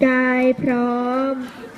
กายพร้อม